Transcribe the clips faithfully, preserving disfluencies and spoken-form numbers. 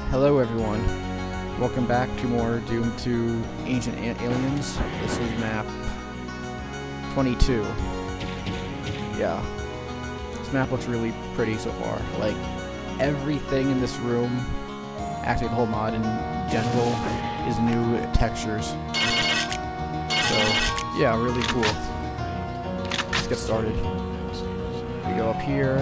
Hello everyone, welcome back to more Doom two Ancient A Aliens. This is map twenty-two. Yeah, this map looks really pretty so far. Like, everything in this room, actually the whole mod in general, is new textures. So, yeah, really cool. Let's get started. We go up here.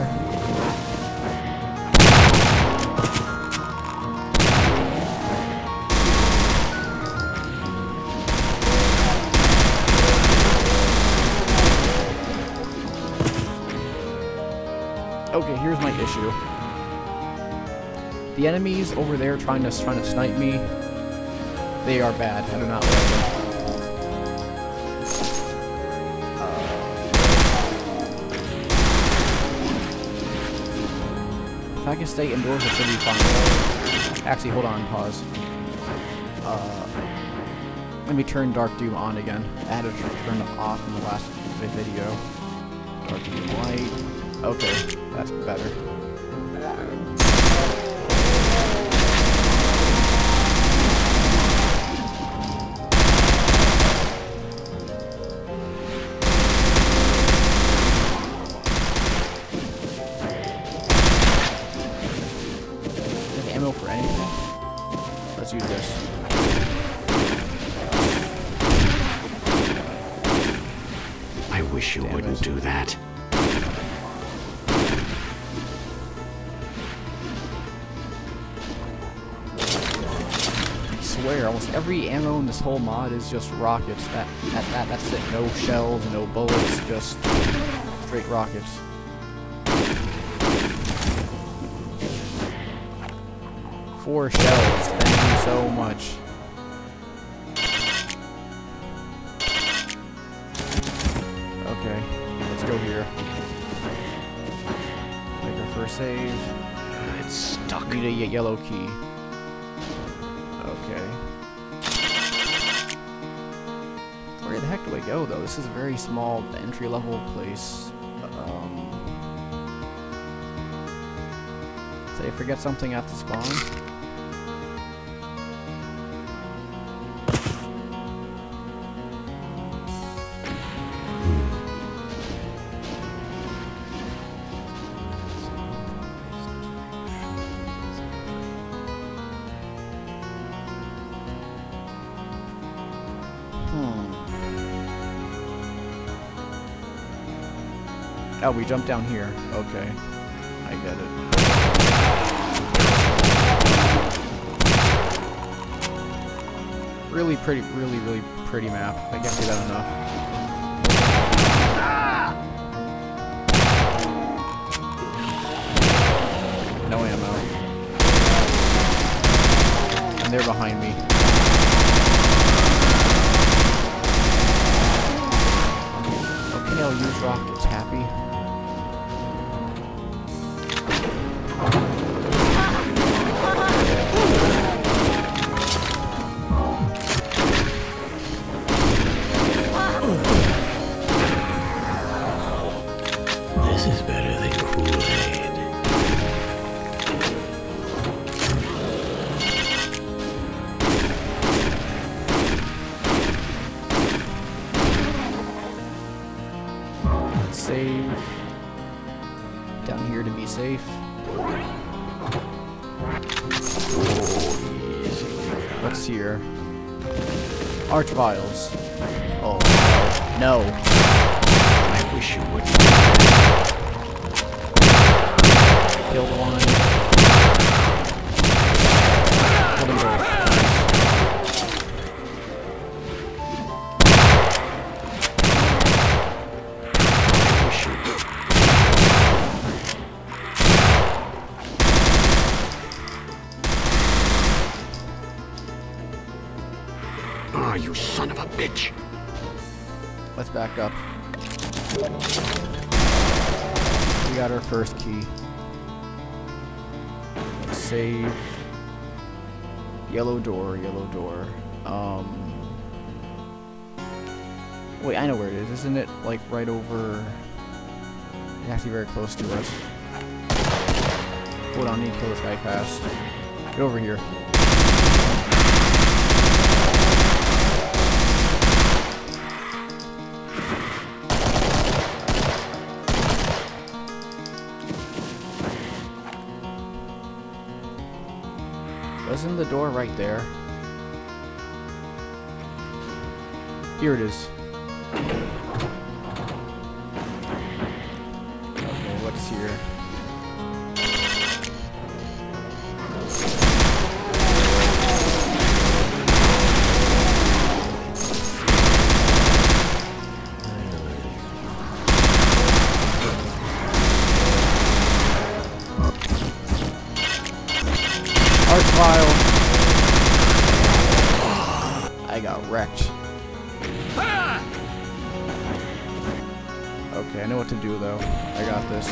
Okay, here's my issue. The enemies over there trying to trying to snipe me, they are bad. I do not like them. Uh, if I can stay indoors, it should be fine. Actually, hold on, pause. Uh, let me turn Dark Doom on again. I had it turned off in the last video. Dark Doom light. Okay, that's better. Is ammo for anything? Let's use this. I wish you Damn wouldn't it. do that. I swear, almost every ammo in this whole mod is just rockets. That, that, that, that's it. No shells, no bullets, just straight rockets. Four shells. Thank you so much. Okay, let's go here. Make our first save. It's stuck. Need a ye- yellow key. Okay. Where the heck do I go, though? This is a very small entry-level place. Um, did I forget something at the spawn? Oh, we jump down here. Okay. I get it. Really pretty, really, really pretty map. I can't say that enough. No ammo. And they're behind me. Okay, I'll use rockets. Happy. This is better than Kool-Aid. Let's save. Down here to be safe. What's here? Arch vials. Oh no. No. I wish you wouldn't. Killed one. Killed them both. Ah, you son of a bitch. Let's back up. We got our first key. Let's save. Yellow door, yellow door. Um. Wait, I know where it is. Isn't it like right over? It's actually very close to us. Hold on, I need to kill this guy fast. Get over here. Wasn't the door right there? Here it is. Okay, what's here? Archvile. I got wrecked. Okay, I know what to do though. I got this.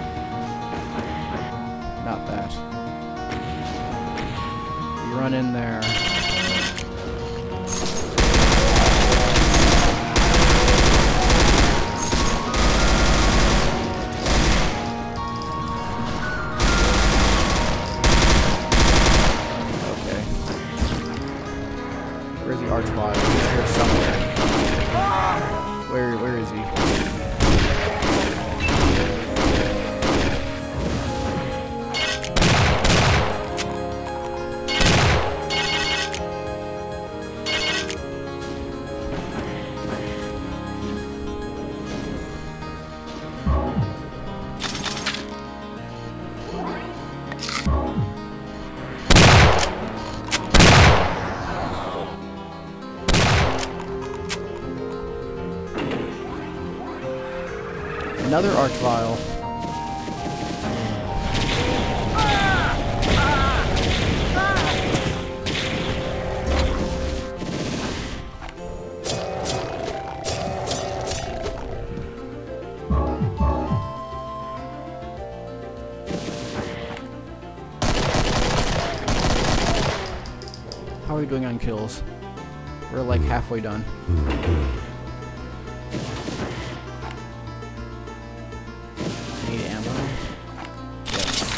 Not that. You run in there. Where's the Archvile? He's here somewhere. Where, where is he? Another Archvile. How are we doing on kills? We're like halfway done. Need ammo? Yes.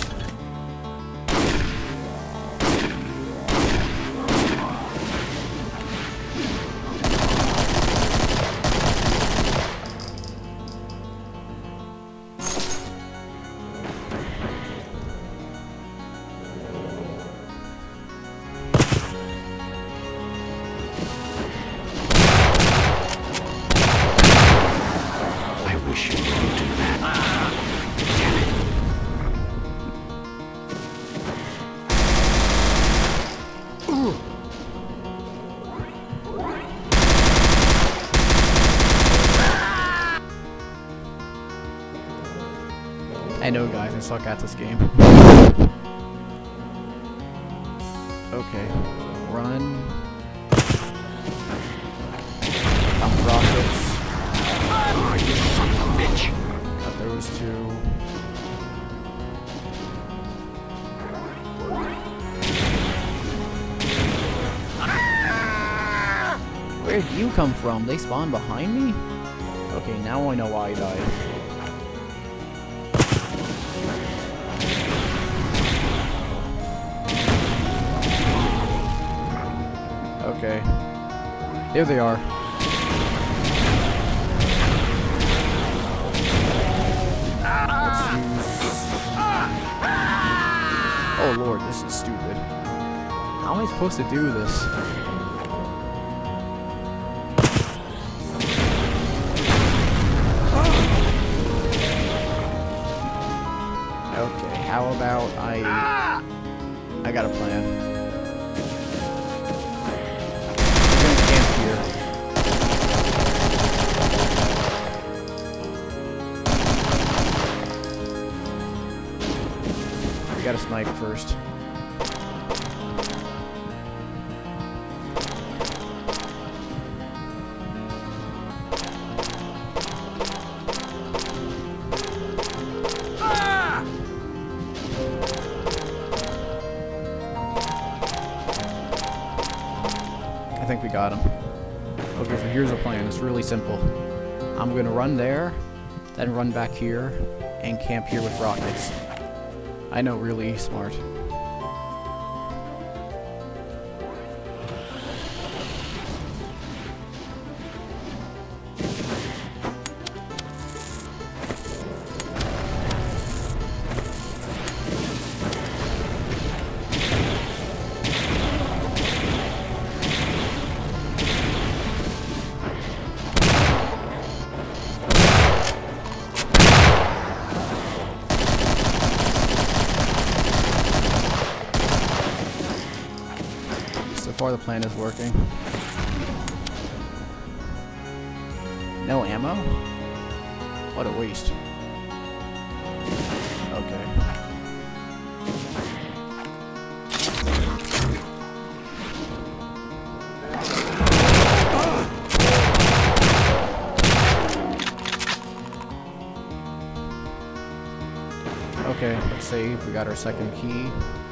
I know, guys, I suck at this game. Okay, run. Up rockets. Oh, you son of a bitch! Got those two. Where did you come from? They spawned behind me? Okay, now I know why I died. Okay. There they are. Let's use... Oh lord, this is stupid. How am I supposed to do this? Okay, how about I... I got a plan. Gotta snipe first. Ah! I think we got him. Okay, so here's the plan. It's really simple. I'm gonna run there, then run back here, and camp here with rockets. I know, really smart. far the plan is working. No ammo? What a waste. Okay. Okay, let's save. We got our second key.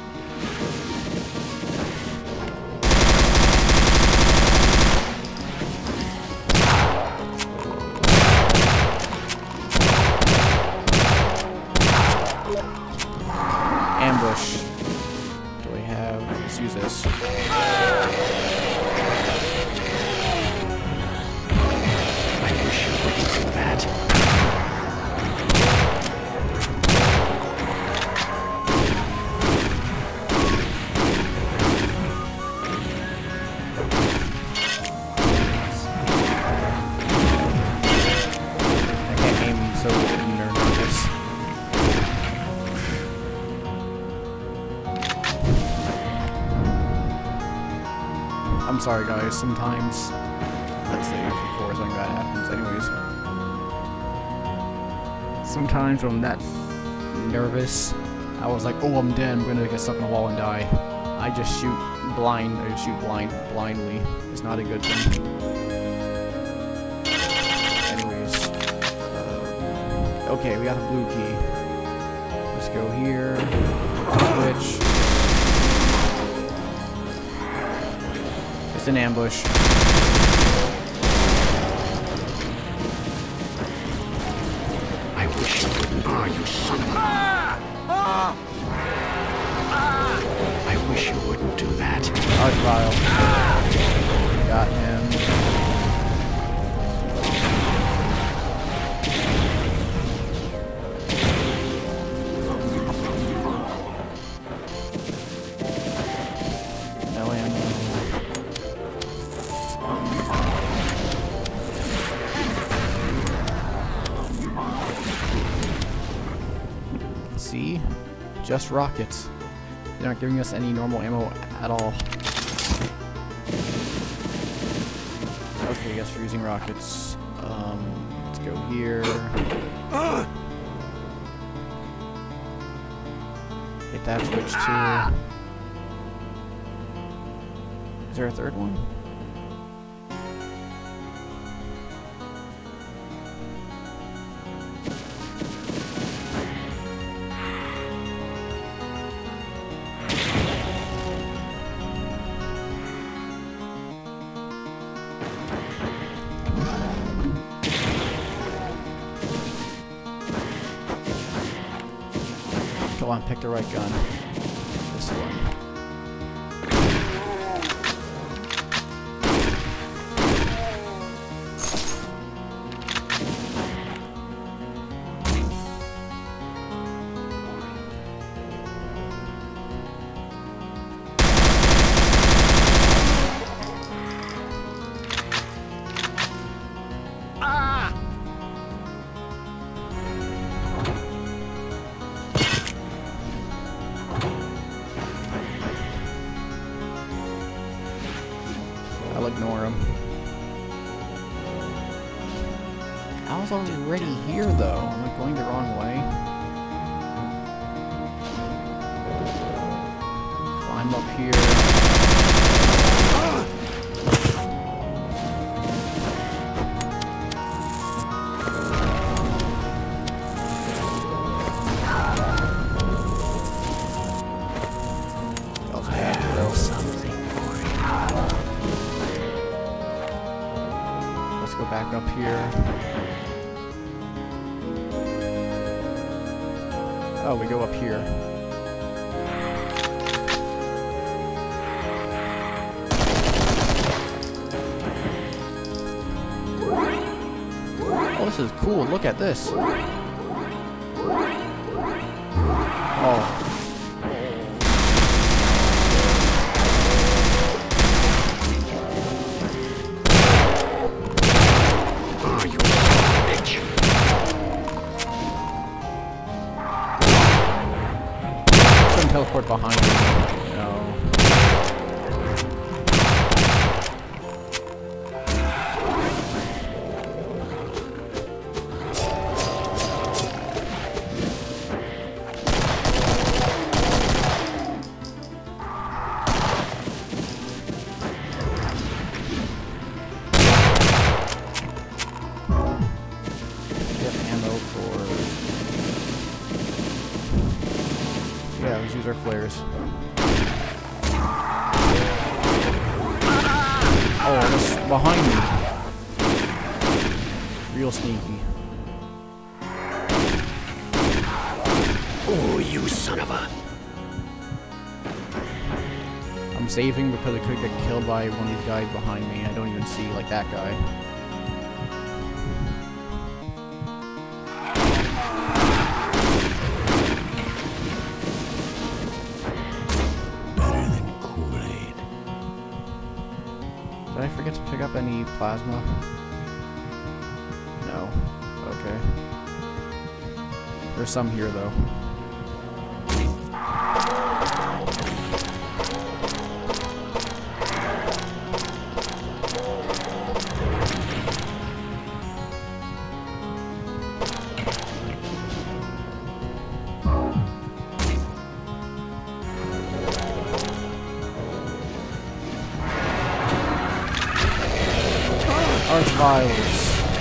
Ambush. What do we have? Let's use this. I wish you wouldn't do that. I'm sorry guys, sometimes let's say before something bad happens. Anyways. Sometimes when I'm that nervous, I was like, oh I'm dead, I'm gonna get stuck in a wall and die. I just shoot blind, I just shoot blind blindly. It's not a good thing. Anyways. Uh, okay, we got the blue key. Let's go here. Switch. It's an ambush. I wish you wouldn't. Ah, you son of a... Ah! Ah! Ah! I wish you wouldn't do that. Archvile. Ah! Got him. No ammo. See? Just rockets. They're not giving us any normal ammo at all. Okay, I guess we're using rockets. Um, let's go here. Hit that switch too. Is there a third one? Come on, pick the right gun. This one. I'll ignore him. I was already here though. Am I going the wrong way? Climb up here. Let's go back up here. Oh, we go up here. Oh, this is cool. Look at this. Oh. Teleport behind me. No. use our flares. Oh, it's behind me. Real sneaky. Oh, you son of a... I'm saving because I could get killed by one of these guys behind me. I don't even see, like, that guy. Better than Kool-Aid. Did I forget to pick up any plasma? No. Okay. There's some here, though. Archviles.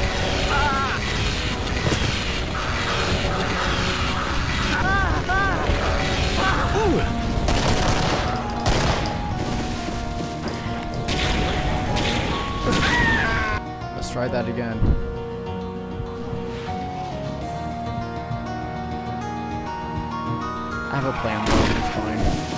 Let's try that again. I have a plan though, it's fine.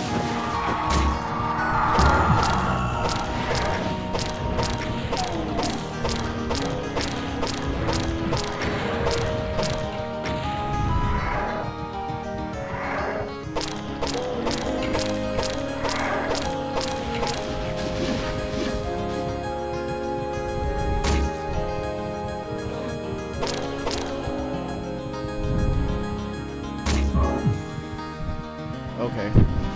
Okay.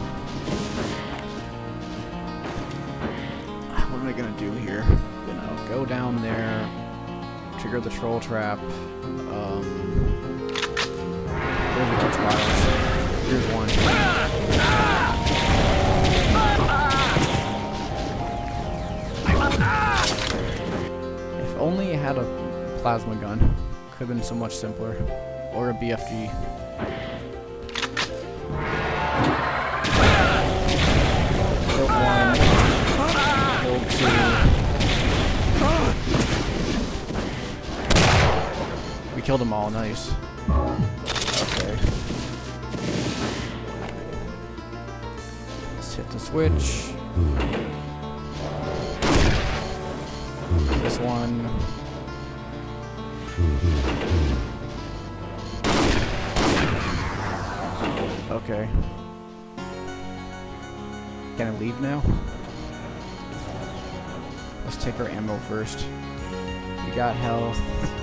What am I gonna do here? You know, go down there, trigger the troll trap. Um, where's the Archviles? Here's one. If only I had a plasma gun, could have been so much simpler, or a B F G. One, killed two. We killed them all, nice. Okay. Let's hit the switch. This one. Okay. Can I leave now? Let's take our ammo first. We got health.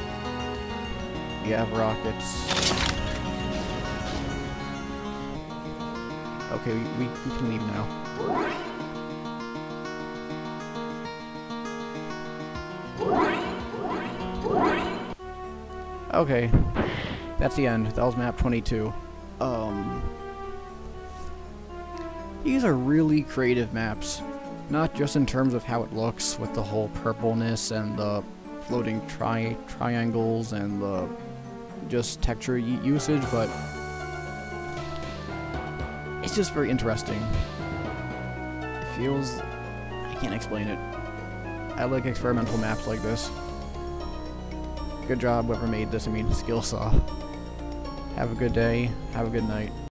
We have rockets. Okay, we, we, we can leave now. Okay. That's the end. That was map twenty-two. Um... These are really creative maps, not just in terms of how it looks with the whole purpleness and the floating tri triangles and the just texture usage, but it's just very interesting. It feels... I can't explain it. I like experimental maps like this. Good job whoever made this, I mean Skillsaw. Have a good day, have a good night.